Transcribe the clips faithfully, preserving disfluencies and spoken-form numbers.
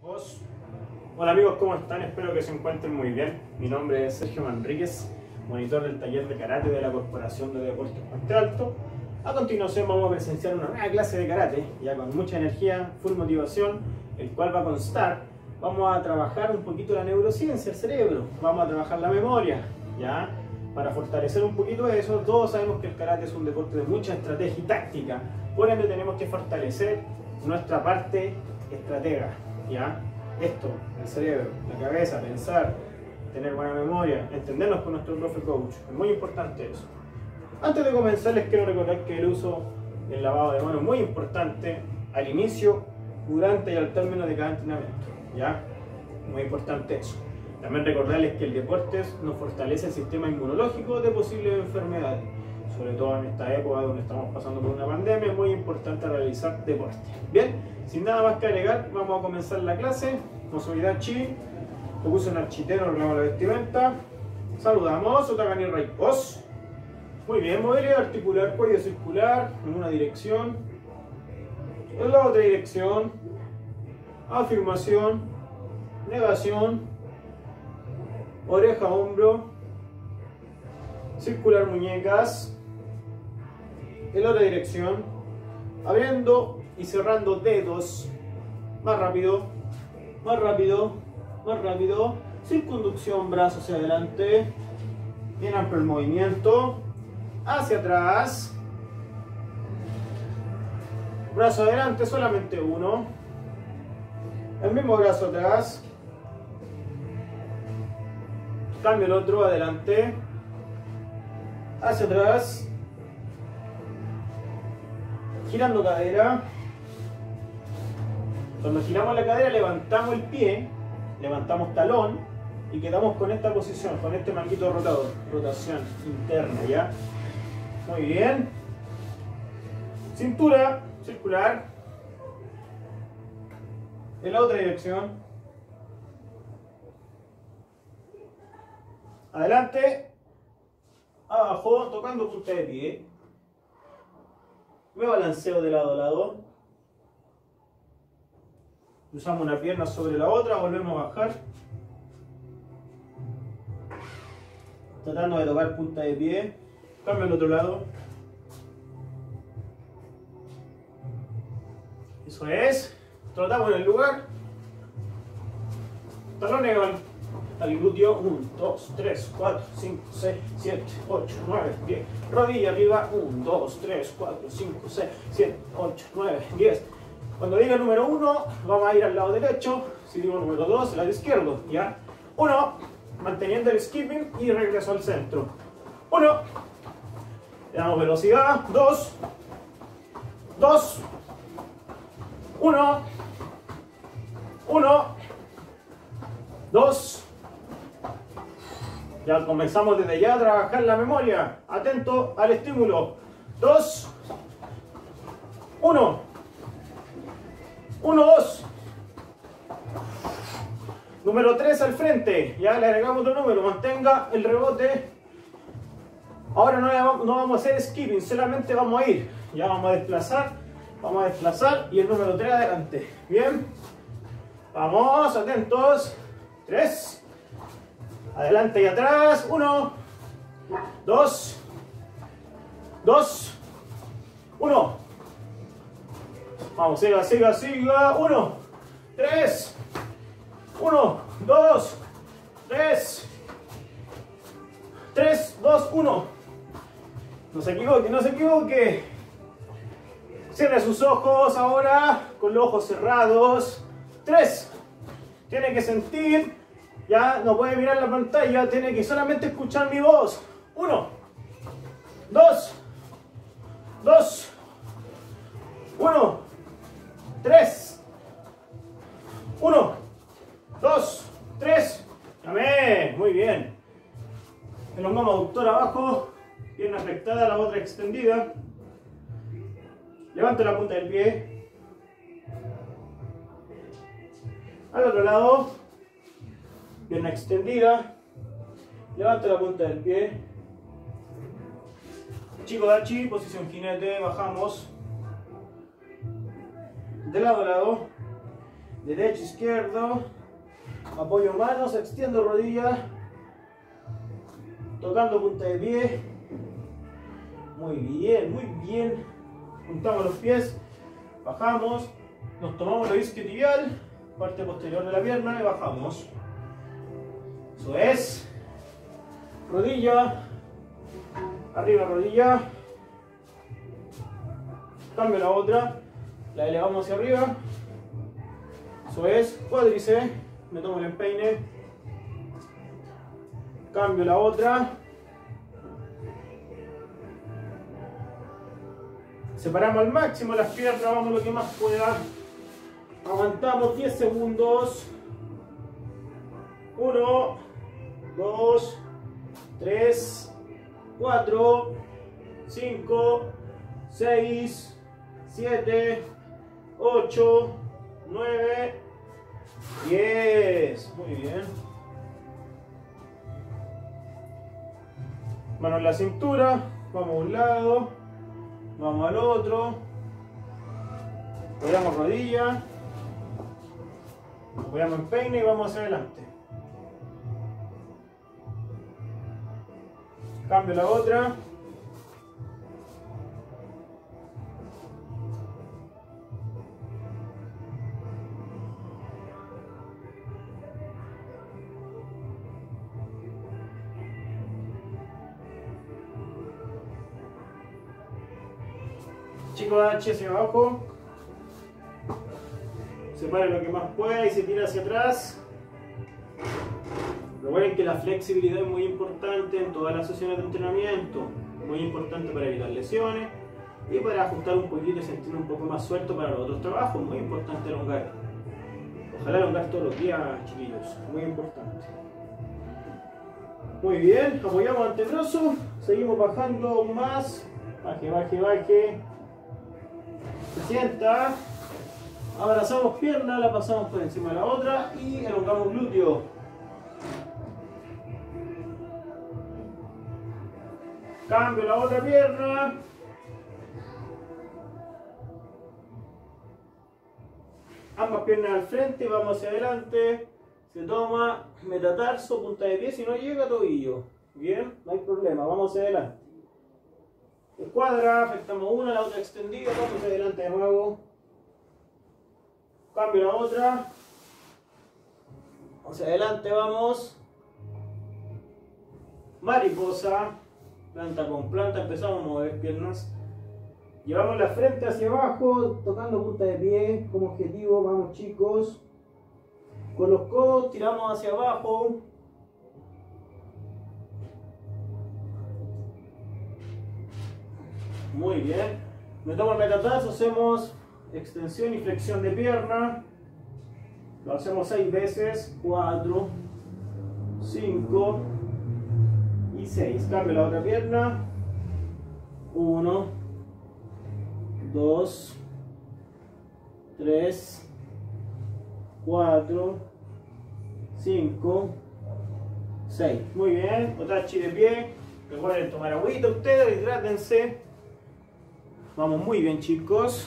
Os- Hola amigos, ¿cómo están? Espero que se encuentren muy bien. Mi nombre es Sergio Manríquez, monitor del taller de karate de la Corporación de Deportes Puente Alto. A continuación vamos a presenciar una nueva clase de karate, ya con mucha energía, full motivación, el cual va a constar, vamos a trabajar un poquito la neurociencia, el cerebro, vamos a trabajar la memoria, ya, para fortalecer un poquito eso. Todos sabemos que el karate es un deporte de mucha estrategia y táctica, por ende tenemos que fortalecer nuestra parte estratega, ya. Esto, el cerebro, la cabeza, pensar, tener buena memoria, entendernos con nuestro profe coach, es muy importante eso. Antes de comenzar les quiero recordar que el uso del lavado de manos es muy importante al inicio, durante y al término de cada entrenamiento, ¿ya? Muy importante eso. También recordarles que el deporte nos fortalece el sistema inmunológico de posibles enfermedades, sobre todo en esta época donde estamos pasando por una pandemia. Es muy importante realizar deporte. Bien, sin nada más que agregar, vamos a comenzar la clase. Mosuidad chi, Tokusen Architero, arreglamos la vestimenta. Saludamos, Otagani Raipos. Muy bien, movilidad articular, cuello circular en una dirección, en la otra dirección, afirmación, negación, oreja, hombro, circular muñecas, en la otra dirección, abriendo y cerrando dedos, más rápido, más rápido, más rápido, circunducción, brazos hacia adelante, bien amplio el movimiento, hacia atrás, brazo adelante, solamente uno, el mismo brazo atrás, cambio el otro, adelante, hacia atrás, girando cadera. Cuando giramos la cadera levantamos el pie, levantamos talón y quedamos con esta posición, con este manguito rotador, rotación interna, ¿ya? Muy bien. Cintura circular. En la otra dirección. Adelante. Abajo, tocando punta de pie. Me balanceo de lado a lado. Usamos una pierna sobre la otra, volvemos a bajar. Tratando de tocar punta de pie. Cambio al otro lado. Eso es. Trotamos en el lugar. Talones al, al glúteo. uno, dos, tres, cuatro, cinco, seis, siete, ocho, nueve, diez. Rodilla arriba. uno, dos, tres, cuatro, cinco, seis, siete, ocho, nueve, diez. Cuando diga el número uno, vamos a ir al lado derecho. Si digo el número dos, al lado izquierdo. ¿Ya? uno, manteniendo el skipping y regreso al centro. uno. Le damos velocidad. dos. dos. uno. uno. dos. Ya comenzamos desde ya a trabajar la memoria. Atento al estímulo. dos. uno. uno, dos. Número tres al frente. Ya le agregamos otro número. Mantenga el rebote. Ahora no, no vamos a hacer skipping. Solamente vamos a ir. Ya vamos a desplazar. Vamos a desplazar. Y el número tres adelante. Bien. Vamos. Atentos. tres. Adelante y atrás. uno. dos. dos. uno. Vamos, siga, siga, siga. uno, tres, uno, dos, tres, tres, dos, uno. No se equivoque, no se equivoque. Cierre sus ojos ahora, con los ojos cerrados. tres. Tiene que sentir, ya no puede mirar la pantalla, tiene que solamente escuchar mi voz. uno, dos, dos, uno. tres, uno, dos, tres, amén, muy bien. Elongamos aductor abajo, pierna flectada, la otra extendida. Levanto la punta del pie. Al otro lado, pierna extendida. Levanto la punta del pie. Chico dachi, posición jinete, bajamos. De lado a lado. derecho, izquierdo, apoyo manos, extiendo rodilla, tocando punta de pie, muy bien, muy bien, juntamos los pies, bajamos, nos tomamos el isquiotibial, parte posterior de la pierna y bajamos, eso es, rodilla, arriba rodilla, cambio la otra, la elevamos hacia arriba, eso es, cuádriceps, me tomo el empeine, cambio la otra, separamos al máximo las piernas, vamos lo que más pueda, aguantamos diez segundos, uno, dos, tres, cuatro, cinco, seis, siete, ocho, nueve, diez. Muy bien. Mano en la cintura, vamos a un lado, vamos al otro, apoyamos rodilla, apoyamos empeine y vamos hacia adelante. Cambio la otra. Chico H hacia abajo, separe lo que más pueda y se tira hacia atrás. Recuerden que la flexibilidad es muy importante en todas las sesiones de entrenamiento, muy importante para evitar lesiones y para ajustar un poquito y sentir un poco más suelto para los otros trabajos. Muy importante elongar, ojalá elongar todos los días, chiquillos, muy importante. Muy bien, apoyamos antebrazo, seguimos bajando más, baje, baje, baje. Se sienta, abrazamos pierna, la pasamos por encima de la otra y elongamos glúteo. Cambio la otra pierna. Ambas piernas al frente, vamos hacia adelante. Se toma metatarso, punta de pie, si no llega tobillo. Bien, no hay problema, vamos hacia adelante. Cuadra, afectamos una, la otra extendida, vamos hacia adelante de nuevo. Cambio la otra. Hacia adelante vamos. Mariposa, planta con planta, empezamos a mover piernas. Llevamos la frente hacia abajo, tocando punta de pie como objetivo, vamos chicos. Con los codos tiramos hacia abajo. Muy bien. Me tomo el metatarso, hacemos extensión y flexión de pierna. Lo hacemos seis veces. cuatro, cinco y seis. Cambio la otra pierna. uno, dos, tres, cuatro, cinco, seis. Muy bien. Otachi de pie. Recuerden tomar agüita ustedes, hidrátense. Vamos muy bien chicos.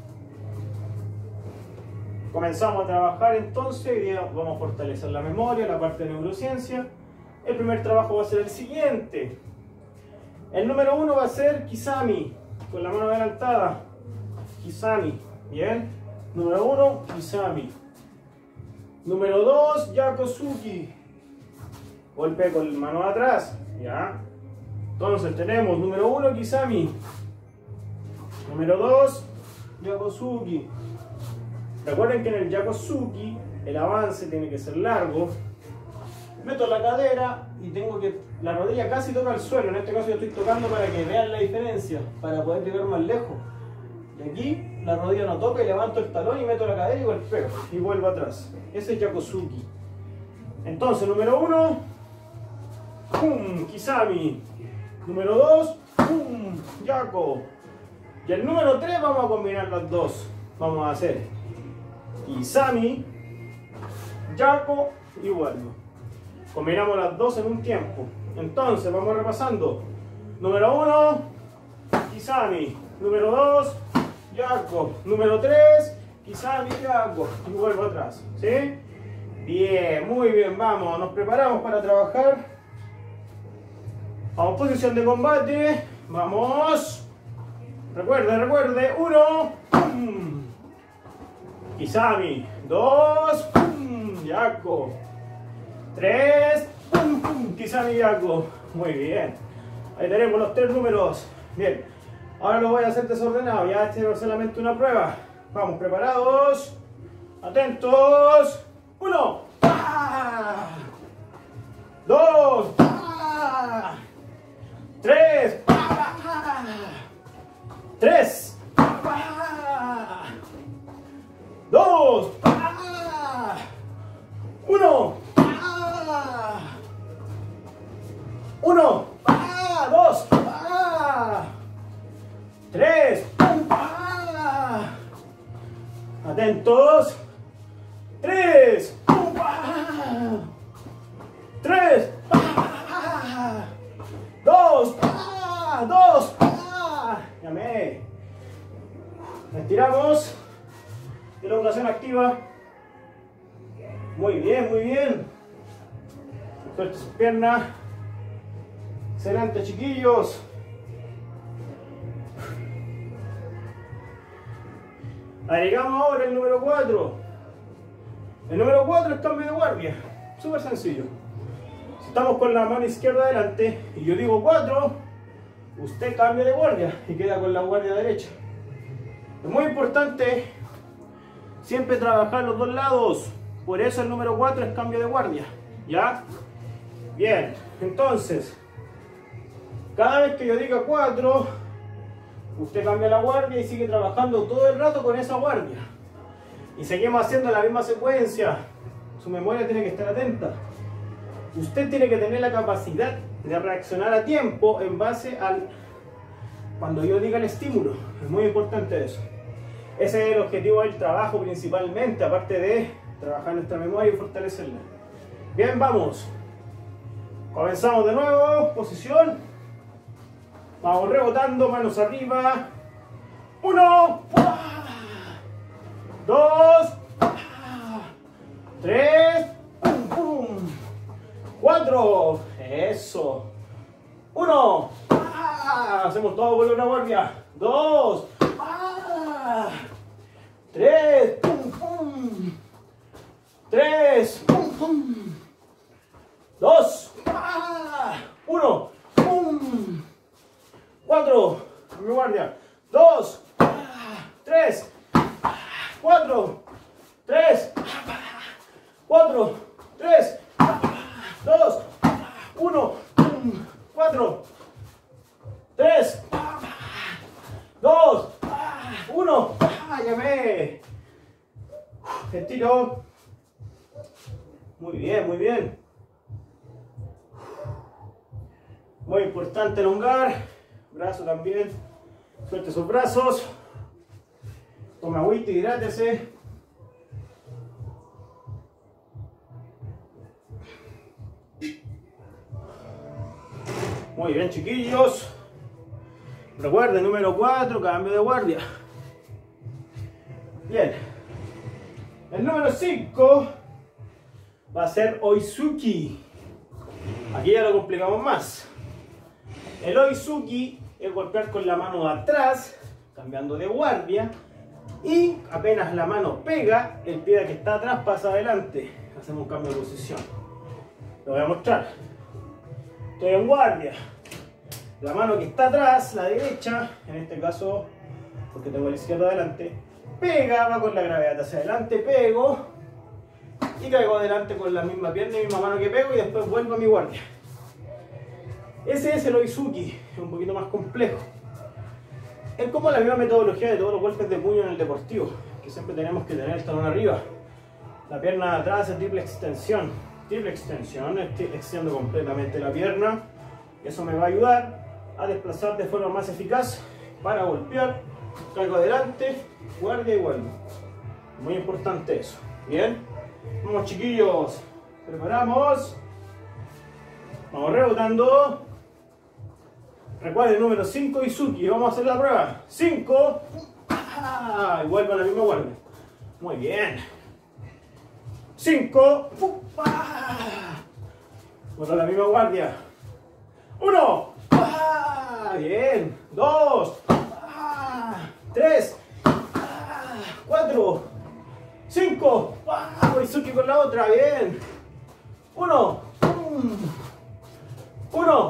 Comenzamos a trabajar entonces. Hoy día vamos a fortalecer la memoria, la parte de neurociencia. El primer trabajo va a ser el siguiente. El número uno va a ser Kisami, con la mano adelantada. Kisami, bien. Número uno, Kisami. Número dos, Yakosuki. Golpe con la mano atrás, ya. Entonces tenemos número uno, Kisami. Número dos, Yakosuki. Recuerden que en el Yakosuki el avance tiene que ser largo. Meto la cadera y tengo que... La rodilla casi toca el suelo. En este caso yo estoy tocando para que vean la diferencia, para poder llegar más lejos. Y aquí la rodilla no toca y levanto el talón y meto la cadera y golpeo. Y vuelvo atrás. Ese es Yakosuki. Entonces, número uno, ¡pum! Kisami. Número dos, ¡pum! Yako. Y el número tres vamos a combinar las dos. Vamos a hacer Kisami, Yako y vuelvo. Combinamos las dos en un tiempo. Entonces vamos repasando. Número uno, Kisami. Número dos, Yako. Número tres, quizá mi hago y vuelvo atrás, ¿sí? Bien, muy bien, vamos, nos preparamos para trabajar. Vamos, posición de combate, vamos. Recuerde, recuerde, uno, pum. Kisami, dos, pum, Yako, tres, pum, pum, Kisami, Yako. Muy bien, ahí tenemos los tres números. Bien, ahora lo voy a hacer desordenado, ya este es solamente una prueba. Vamos, preparados, atentos. Uno, ¡ah! Dos, ¡ah! Tres, ¡ah! Tres, ¡ah! Dos, ¡ah! Uno, ¡ah! Uno, ¡ah! Dos, ¡ah! Tres, ¡ah! Atentos. Tres, ¡ah! Tres, ¡ah! Dos, ¡ah! Dos, ¡ah! Llamé. Estiramos. Elongación activa. Muy bien, muy bien. Suelte sus piernas. Excelente, chiquillos. Agregamos ahora el número cuatro. El número cuatro es cambio de guardia. Súper sencillo. Si estamos con la mano izquierda adelante y yo digo cuatro, usted cambia de guardia y queda con la guardia derecha. Es muy importante siempre trabajar los dos lados. Por eso el número cuatro es cambio de guardia. ¿Ya? Bien. Entonces, cada vez que yo diga cuatro, usted cambia la guardia y sigue trabajando todo el rato con esa guardia. Y seguimos haciendo la misma secuencia. Su memoria tiene que estar atenta. Usted tiene que tener la capacidad de reaccionar a tiempo en base al... cuando yo diga el estímulo. Es muy importante eso. Ese es el objetivo del trabajo principalmente, aparte de trabajar nuestra memoria y fortalecerla. Bien, vamos. Comenzamos de nuevo. Posición. Vamos rebotando, manos arriba. Uno. Dos. Tres. Pum, pum. Cuatro. Eso. Uno. Hacemos todo por una guardia. Dos. Tres. Pum, pum. Tres. Pum, pum. Dos. Uno. Pum. Cuatro. Mi guardia. Dos. Tres. Cuatro. Tres. Cuatro. Tres. Dos. Uno. Cuatro. Tres. Dos. Uno. Llamé. Estiro. Muy bien, muy bien. Muy importante elongar. Brazo también. Suelte sus brazos. Toma agüita, hidrátese. Muy bien, chiquillos. Recuerden, número cuatro, cambio de guardia. Bien. El número cinco va a ser Oizuki. Aquí ya lo complicamos más. El Oizuki es golpear con la mano de atrás, cambiando de guardia. Y apenas la mano pega, el pie que está atrás pasa adelante. Hacemos un cambio de posición. Lo voy a mostrar. Estoy en guardia. La mano que está atrás, la derecha, en este caso, porque tengo la izquierda adelante, pega, va con la gravedad hacia adelante, pego y caigo adelante con la misma pierna y misma mano que pego y después vuelvo a mi guardia. Ese es el Oizuki, es un poquito más complejo. Es como la misma metodología de todos los golpes de puño en el deportivo, que siempre tenemos que tener el talón arriba. La pierna de atrás es triple extensión. Triple extensión, extiendo completamente la pierna. Eso me va a ayudar a desplazar de forma más eficaz para golpear. Caigo adelante, guardia y vuelvo. Muy importante eso. Bien, vamos chiquillos. Preparamos. Vamos rebotando. Recuerden el número cinco Oizuki. Vamos a hacer la prueba. cinco. Y vuelvo a la misma guardia. Muy bien. cinco. Bueno, la misma guardia. uno. Bien. dos. tres. cuatro. cinco. Izuki con la otra. Bien. uno. uno.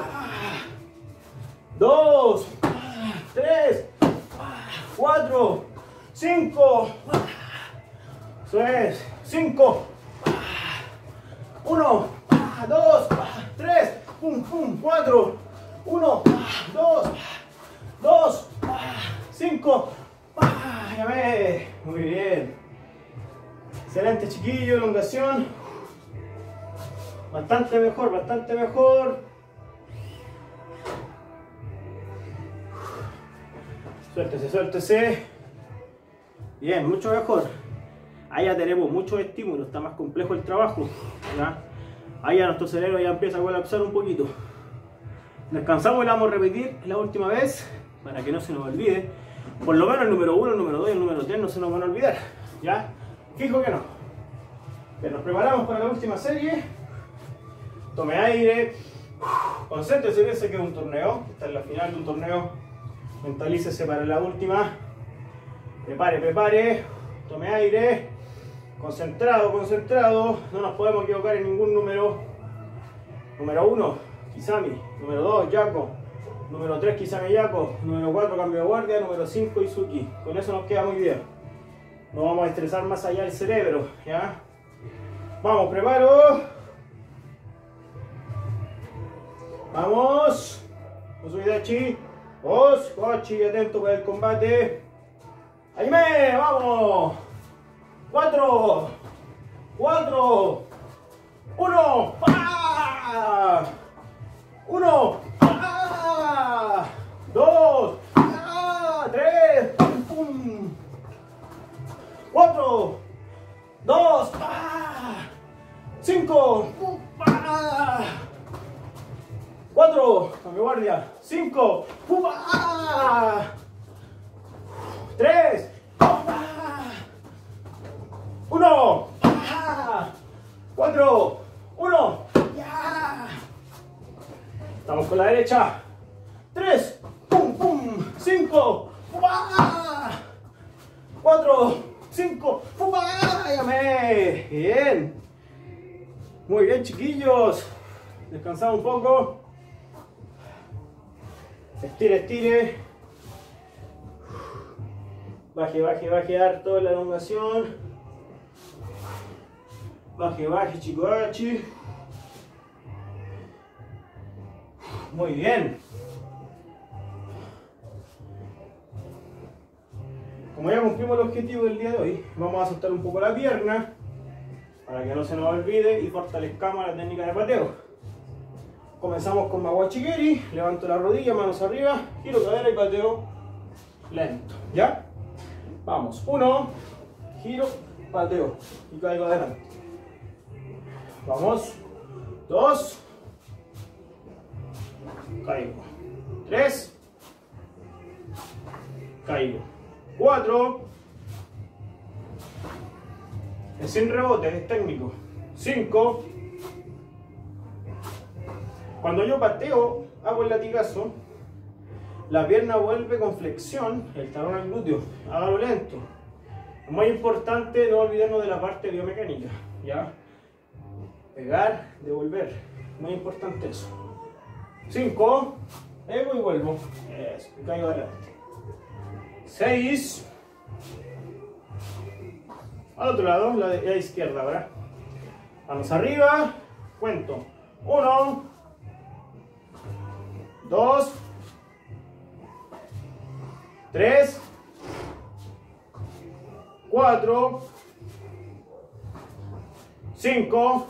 dos. tres. cuatro. cinco. Eso es. cinco. uno. dos. tres. Pum, pum. cuatro. uno. dos. dos. cinco. Llamé. Muy bien. Excelente, chiquillo. Elongación. Bastante mejor, bastante mejor. Suéltese, suéltese. Bien, mucho mejor. Ahí ya tenemos muchos estímulos, está más complejo el trabajo, ¿ya? Ahí ya nuestro cerebro ya empieza a colapsar un poquito. Descansamos y la vamos a repetir la última vez para que no se nos olvide. Por lo menos el número uno, el número dos y el número tres no se nos van a olvidar, ¿ya? Fijo que no. Bien, nos preparamos para la última serie. Tome aire. Concéntrese, piense que es un torneo. Esta es la final de un torneo. Mentalícese para la última. Prepare, prepare. Tome aire. Concentrado, concentrado. No nos podemos equivocar en ningún número. Número uno, Kisame. Número dos, Yako. Número tres, Kisame Yako. Número cuatro, cambio de guardia. Número cinco, Izuki. Con eso nos queda muy bien. No vamos a estresar más allá el cerebro, ¿ya? Vamos, preparo. Vamos. Osuidachi. Os, Kochi, atento para el combate. ¡Aime! ¡Vamos! ¡Cuatro! ¡Cuatro! ¡Uno! ¡Ah! ¡Uno! ¡Ah! ¡Dos! ¡Ah! ¡Tres! ¡Pum, pum! ¡Cuatro! ¡Dos! ¡Ah! ¡Cinco! ¡Ah! ¡Cuatro! ¡Cambio guardia! ¡Cinco! ¡Ah! ¡Tres! ¡Ah! ¡Uno! ¡Ah! ¡Cuatro! ¡Uno! ¡Ya! Estamos con la derecha. ¡Tres! ¡Pum, pum! ¡Cinco! ¡Ah! ¡Cuatro! ¡Cinco! ¡Ah! ¡Llamé! ¡Bien! Muy bien, chiquillos. Descansamos un poco. Estire, estire. Baje, baje, baje harto la elongación. Baje, baje, chicoachi. Muy bien. Como ya cumplimos el objetivo del día de hoy, vamos a soltar un poco la pierna para que no se nos olvide y fortalezcamos la técnica de pateo. Comenzamos con Maguachigeri, levanto la rodilla, manos arriba, giro cadera y pateo lento, ¿ya? Vamos, uno, giro, pateo y caigo adelante. Vamos, dos, caigo, tres, caigo, cuatro, es sin rebote, es técnico, cinco. Cuando yo pateo, hago el latigazo, la pierna vuelve con flexión, el talón al glúteo, hágalo lento. Es muy importante no olvidarnos de la parte biomecánica, ¿ya? Pegar, devolver, muy importante eso. cinco, pego y vuelvo, eso, y caigo adelante. seis, al otro lado, la, de, la izquierda, ¿verdad? Manos arriba, cuento, uno, dos, tres, cuatro, cinco,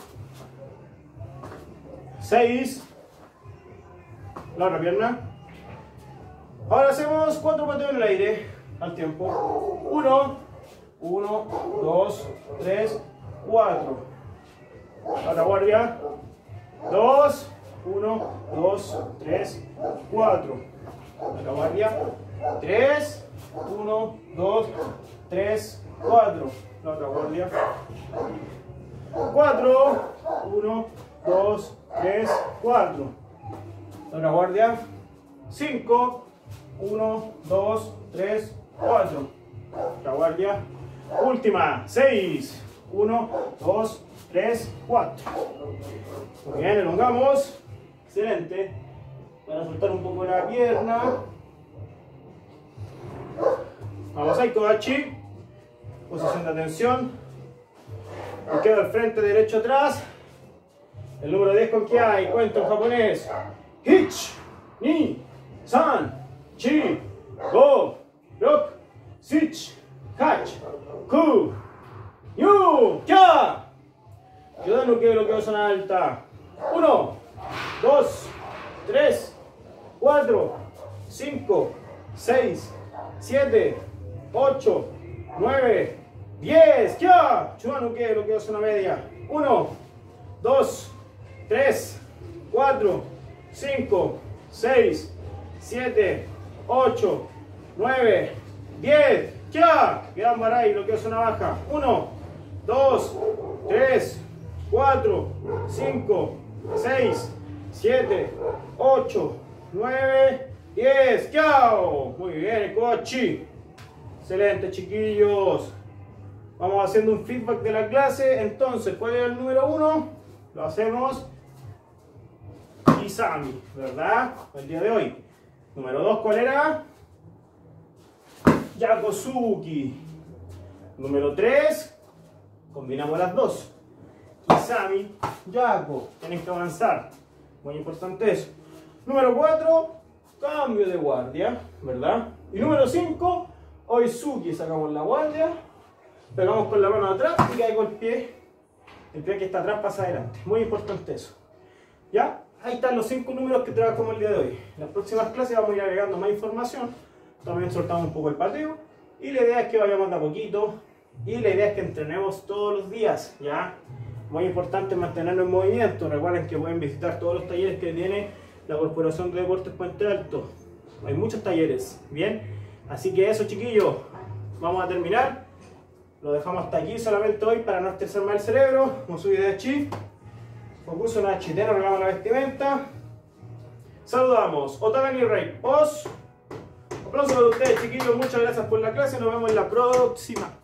seis, la otra pierna. Ahora hacemos cuatro pateos en el aire al tiempo. uno, uno, dos, tres, cuatro. La otra guardia. dos, uno, dos, tres, cuatro. La guardia. tres, uno, dos, tres, cuatro. La otra guardia. cuatro. uno, dos, tres, cuatro. La otra guardia. cinco. uno, dos, tres, cuatro. La guardia. Última. seis. uno, dos, tres, cuatro. Muy bien, elongamos. Excelente. Para soltar un poco la pierna. Vamos ahí, Kodachi. Posición de atención. Izquierdo al frente, derecho atrás. El número diez con Kiai. Cuento en japonés. Hich, ni, san, chi, go, rok, sich, hach, ku, yu, kya. Ayuda no quiero que zona alta. uno, dos, tres, cuatro, cinco, seis, siete, ocho, nueve, diez. ¡Ya! Chuano que lo que es una media. uno, dos, tres, cuatro, cinco, seis, siete, ocho, nueve, diez. ¡Ya! Quedan baray lo que es una baja. uno, dos, tres, cuatro, cinco, seis, siete, ocho, nueve, diez. ¡Chao! Muy bien, Kodachi. Excelente, chiquillos. Vamos haciendo un feedback de la clase. Entonces, ¿cuál es el número uno? Lo hacemos Isami, ¿verdad? El día de hoy. Número dos, ¿cuál era? Yakosuki. Número tres, combinamos las dos. Isami, Yako. Tienen que avanzar. Muy importante eso. Número cuatro, cambio de guardia, ¿verdad? Y número cinco, Oizuki. Sacamos la guardia, pegamos con la mano atrás y cae con el pie. El pie que está atrás pasa adelante. Muy importante eso. ¿Ya? Ahí están los cinco números que trabajamos el día de hoy. En las próximas clases vamos a ir agregando más información. También soltamos un poco el pateo. Y la idea es que vayamos de a poquito. Y la idea es que entrenemos todos los días, ¿ya? Muy importante mantenernos en movimiento. Recuerden que pueden visitar todos los talleres que tiene la Corporación de Deportes Puente Alto. Hay muchos talleres, ¿bien? Así que eso, chiquillos. Vamos a terminar. Lo dejamos hasta aquí solamente hoy para no estresar más el cerebro. Musubi de Chi. Fokuso na chiteno, regamos la vestimenta. Saludamos. Otagani Rey. Os. Aplausos para ustedes, chiquillos. Muchas gracias por la clase. Nos vemos en la próxima.